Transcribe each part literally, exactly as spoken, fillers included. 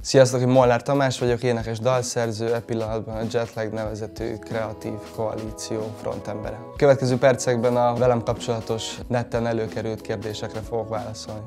Sziasztok, én Molnár Tamás vagyok, énekes dalszerző, e pillanatban a Jetlag nevezetű kreatív koalíció frontembere. A következő percekben a velem kapcsolatos neten előkerült kérdésekre fogok válaszolni.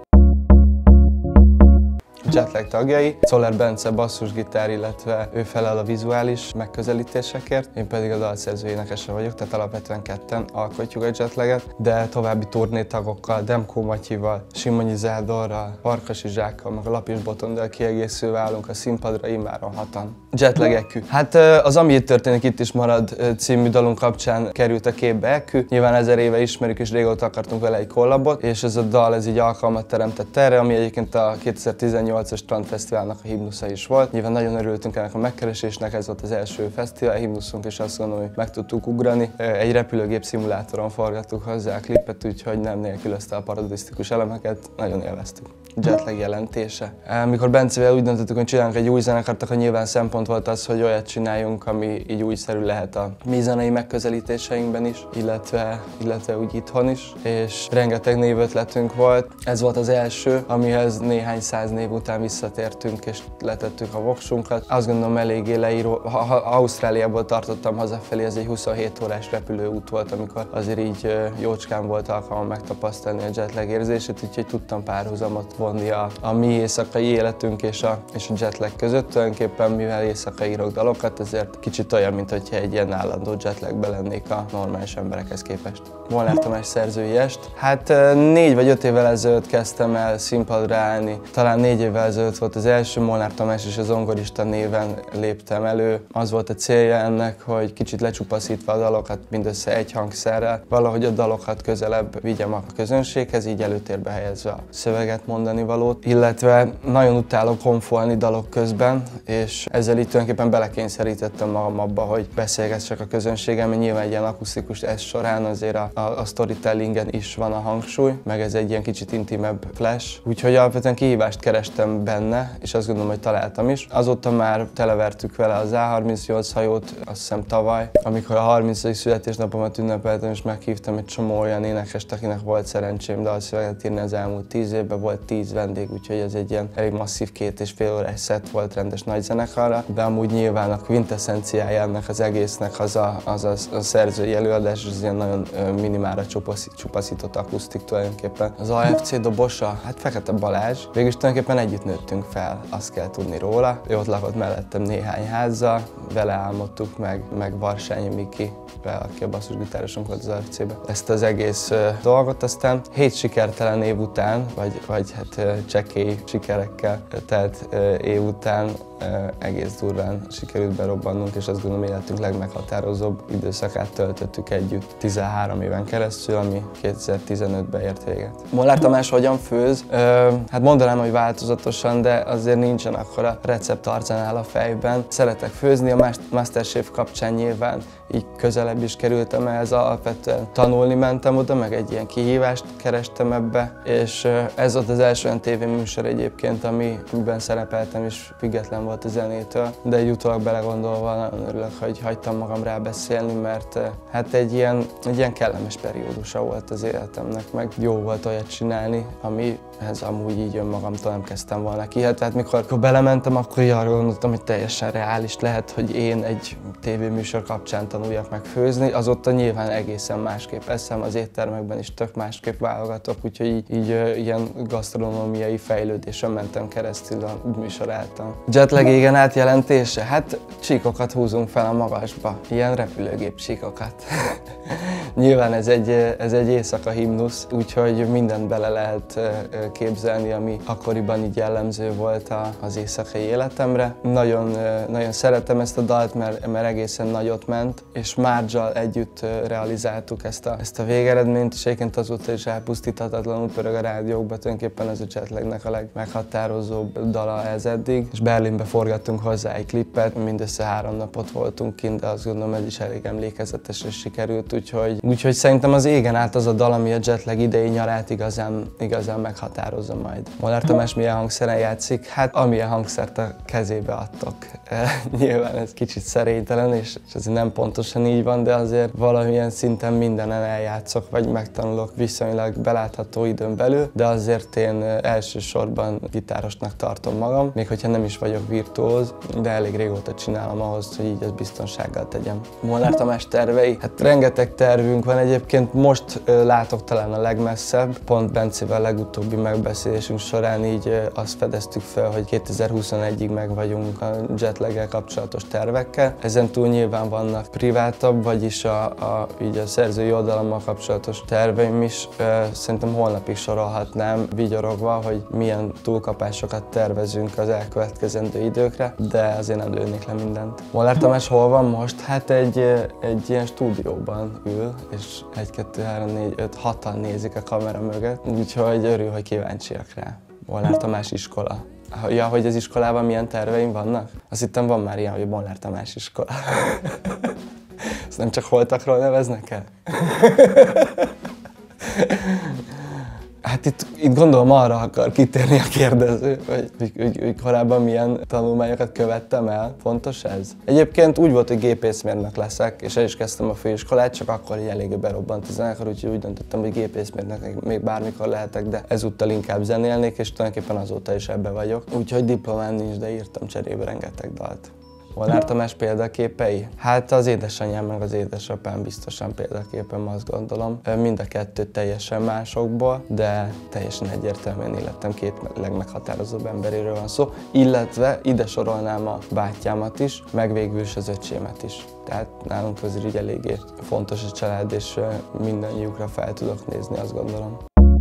Jetlag tagjai, Czoller Bence basszusgitár, illetve ő felel a vizuális megközelítésekért, én pedig a dalszerző énekese vagyok, tehát alapvetően ketten alkotjuk a Jetlaget, de további turnétagokkal, Demkó Matyival, Simonyi Zádorral, Farkasi Zsákkal, meg a Lapis Botondal kiegészülve állunk a színpadra immáron hatan. Jetlag Ekü. Hát az Ami itt történik, itt is marad című dalunk kapcsán került a képbe Ekü. Nyilván ezer éve ismerjük és régóta akartunk vele egy kollabot, és ez a dal ez így alkalmat teremtett erre, ami egyébként a kétezer-tizennyolcas Strandfesztiválnak a himnusza is volt. Nyilván nagyon örültünk ennek a megkeresésnek, ez volt az első fesztivál himnuszunk, és azt gondolom, hogy meg tudtuk ugrani. Egy repülőgép szimulátoron forgattuk hozzá a klipet, úgyhogy nem nélkülözte a parodisztikus elemeket, nagyon élveztük. Jetlag jelentése. Mikor Bencevel úgy döntöttük, hogy csinálunk egy új zenekart, akkor nyilván szempont volt az, hogy olyat csináljunk, ami így újszerű lehet a mi zenei megközelítéseinkben is, illetve, illetve úgy itthon is, és rengeteg névötletünk volt. Ez volt az első, amihez néhány száz név után visszatértünk és letettük a voksunkat. Azt gondolom eléggé leíró, ha, ha Ausztráliából tartottam hazafelé, ez egy huszonhét órás repülőút volt, amikor azért így jócskán volt alkalmam megtapasztalni a Jetlag érzését, úgyhogy tudtam párhuzamot vonni a, a mi éjszakai életünk és a, és a Jetlag között. Tulajdonképpen mivel éjszaka írok dalokat, ezért kicsit olyan, mint hogyha egy ilyen állandó Jetlagben lennék a normális emberekhez képest. Molnár Tamás szerzői est. Hát négy vagy öt évvel ezelőtt kezdtem el színpadra állni. Talán négy évvel ezelőtt volt az első, Molnár Tamás és a zongorista néven léptem elő. Az volt a célja ennek, hogy kicsit lecsupaszítva a dalokat mindössze egy hangszerrel, valahogy a dalokat közelebb vigyem a közönséghez, így előtérbe helyezve a szöveget, mondani valót, illetve nagyon utálok honfolni dalok közben, és ezzel így tulajdonképpen belekényszerítettem magam abba, hogy beszélgessek a közönségem, mert nyilván egy ilyen akusztikus est során azért a, a, a storytellingen is van a hangsúly, meg ez egy ilyen kicsit intimebb flash, úgyhogy alapvetően kihívást kerestem benne, és azt gondolom, hogy találtam is. Azóta már televertük vele az á harmincnyolc hajót, azt hiszem tavaly, amikor a harmincadik születésnapomat ünnepeltem, és meghívtam egy csomó olyan énekest, akinek volt szerencsém dalszöveget írni az elmúlt tíz évben, volt tíz vendég, úgyhogy ez egy ilyen elég masszív két és fél órás szett volt rendes nagy zenekarra, de amúgy nyilván a quintesszenciája ennek az egésznek az a, az a, a szerzői előadás, az ilyen nagyon minimára csupaszított akusztik tulajdonképpen. Az á ef cé dobosa, hát Fekete Balázs, végülis tulajdonképpen együtt nőttünk fel, azt kell tudni róla. Ő ott lakott mellettem néhány házzal, vele álmodtuk meg, meg Varsányi Miki, aki a basszusgitárosunk volt az á ef cében. Ezt az egész uh, dolgot, aztán hét sikertelen év után, vagy, vagy hát uh, csekély sikerekkel telt uh, év után uh, egész durván sikerült berobbannunk, és azt gondolom életünk legmeghatározóbb időszakát töltöttük együtt tizenhárom éven keresztül, ami kétezer-tizenötben ért véget. Molnár Tamás hogyan főz? Uh, hát mondanám, hogy változatosan, de azért nincsen akkora receptarzenál a fejben. Szeretek főzni, a Masterchef kapcsán nyilván így közelebb is kerültem ehhez, alapvetően tanulni mentem oda, meg egy ilyen kihívást kerestem ebbe, és ez volt az első olyan tévéműsor egyébként, ami, amiben szerepeltem, és független volt a zenétől, de egy utólag belegondolva nagyon örülök, hogy hagytam magam rá beszélni, mert hát egy ilyen, egy ilyen kellemes periódusa volt az életemnek, meg jó volt olyat csinálni, amihez amúgy így önmagamtól nem kezdtem volna ki. Hát, hát mikor, mikor belementem, akkor így arra gondoltam, hogy teljesen reális lehet, hogy én egy tévéműsor kapcsán tanuljak meg főzni. Azóta nyilván egészen másképp eszem, az éttermekben is tök másképp válogatok, úgyhogy így, így ilyen gasztronómiai fejlődésen mentem keresztül a műsor által. Jetlag égen át jelentése? Hát csíkokat húzunk fel a magasba, ilyen repülőgép csíkokat. Nyilván ez egy, ez egy éjszaka himnusz, úgyhogy mindent bele lehet képzelni, ami akkoriban így jellemző volt az éjszakai életemre. Nagyon, nagyon szeretem ezt a dalt, mert, mert egészen nagyot ment, és Márdzsal együtt realizáltuk ezt a, ezt a végeredményt, és egyébként azóta is elpusztíthatatlanul pörög a rádiókban, tulajdonképpen ez a Jetlagnek a legmeghatározóbb dala ez eddig, és Berlinbe forgattunk hozzá egy klippet, mindössze három napot voltunk kint, de azt gondolom ez is elég emlékezetes és sikerült, úgyhogy Úgyhogy szerintem az égen át az a dal, ami a Jetlag idei nyarát igazán, igazán meghatározza majd. Molnár Tamás milyen hangszeren játszik? Hát amilyen hangszert a kezébe adtok. Nyilván ez kicsit szerénytelen, és ez nem pontosan így van, de azért valamilyen szinten mindenen eljátszok, vagy megtanulok viszonylag belátható időn belül, de azért én elsősorban gitárosnak tartom magam, még hogyha nem is vagyok virtuóz, de elég régóta csinálom ahhoz, hogy így ezt biztonsággal tegyem. Molnár Tamás tervei? Hát rengeteg tervünk van, egyébként most ö, látok talán a legmesszebb. Pont Bencével legutóbbi megbeszélésünk során így ö, azt fedeztük fel, hogy kétezer-huszonegyig meg vagyunk a Jetlaggel kapcsolatos tervekkel. Ezen túl nyilván vannak privátabb, vagyis a, a, így a szerzői oldalammal kapcsolatos terveim is. Ö, szerintem holnapig sorolhatnám vigyorogva, hogy milyen túlkapásokat tervezünk az elkövetkezendő időkre, de azért nem lőnék le mindent. Molnár Tamás hol van most? Hát egy, egy ilyen stúdióban ül, és egy, kettő, három, négy, öt, hatan nézik a kamera mögött, úgyhogy örül, hogy kíváncsiak rá. Molnár Tamás iskola. Ja, hogy az iskolában milyen terveim vannak? Azt hittem van már ilyen, hogy Molnár Tamás iskola. Ezt nem csak holtakról neveznek el? Hát itt, itt gondolom arra akar kitérni a kérdező, hogy, hogy, hogy, hogy korábban milyen tanulmányokat követtem el. Fontos ez? Egyébként úgy volt, hogy gépészmérnök leszek, és el is kezdtem a főiskolát, csak akkor így eléggé berobbant a zenekar, úgyhogy úgy döntöttem, hogy gépészmérnök még bármikor lehetek, de ezúttal inkább zenélnék, és tulajdonképpen azóta is ebbe vagyok. Úgyhogy diplomám nincs, de írtam cserébe rengeteg dalt. Molnár Tamás példaképei? Hát az édesanyám meg az édesapám biztosan példaképem, azt gondolom. Mind a kettő teljesen másokból, de teljesen egyértelműen életem két legmeghatározóbb emberéről van szó, illetve ide sorolnám a bátyámat is, meg végül is az öcsémet is. Tehát nálunk azért így eléggé fontos a család, és mindannyiukra fel tudok nézni, azt gondolom.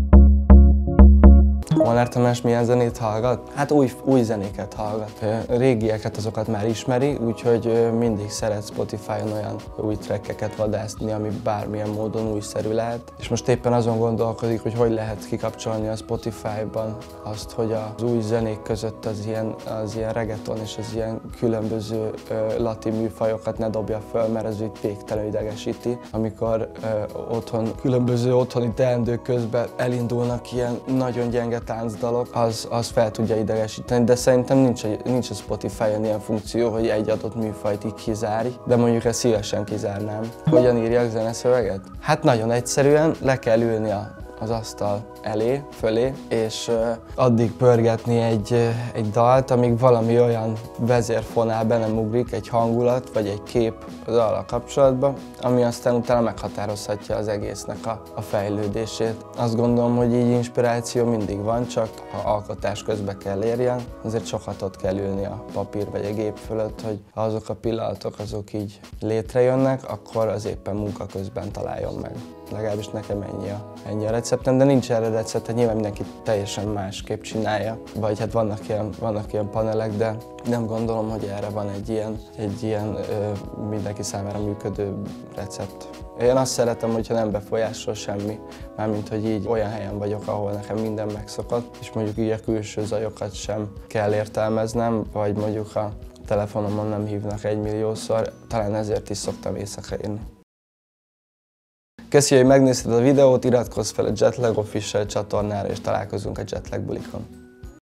Molnár Tamás milyen zenét hallgat? Hát új, új zenéket hallgat. Régieket azokat már ismeri, úgyhogy mindig szeret Spotify-on olyan új trackeket vadászni, ami bármilyen módon újszerű lehet. És most éppen azon gondolkodik, hogy hogy lehet kikapcsolni a Spotify-ban azt, hogy az új zenék között az ilyen, az ilyen reggaeton és az ilyen különböző uh, latin műfajokat ne dobja föl, mert ez így végtelenül idegesíti. Amikor uh, otthon, különböző otthoni teendők közben elindulnak ilyen nagyon gyenge táncdalok, az, az fel tudja idegesíteni, de szerintem nincs, nincs a Spotify-on ilyen funkció, hogy egy adott műfajt így kizárj, de mondjuk ezt szívesen kizárnám. Hogyan írjak zeneszöveget? Hát nagyon egyszerűen le kell ülni a az asztal elé, fölé, és uh, addig pörgetni egy, uh, egy dalt, amíg valami olyan vezérfonál be nem ugrik, egy hangulat vagy egy kép az dallal kapcsolatban, ami aztán utána meghatározhatja az egésznek a, a fejlődését. Azt gondolom, hogy így inspiráció mindig van, csak ha alkotás közben kell érjen, azért sokat ott kell ülni a papír vagy a gép fölött, hogy ha azok a pillanatok azok így létrejönnek, akkor az éppen munka közben találjon meg. Legalábbis nekem ennyi a, ennyi a receptem, de nincs erre recept, hát nyilván mindenki teljesen másképp csinálja. Vagy hát vannak ilyen, vannak ilyen panelek, de nem gondolom, hogy erre van egy ilyen, egy ilyen ö, mindenki számára működő recept. Én azt szeretem, hogyha nem befolyásol semmi, mármint hogy így olyan helyen vagyok, ahol nekem minden megszokott, és mondjuk így a külső zajokat sem kell értelmeznem, vagy mondjuk a telefonomon nem hívnak egymilliószor, talán ezért is szoktam éjszaka írni. Köszi, hogy megnézted a videót, iratkozz fel a Jetlag Official csatornára, és találkozunk a Jetlag bulikon.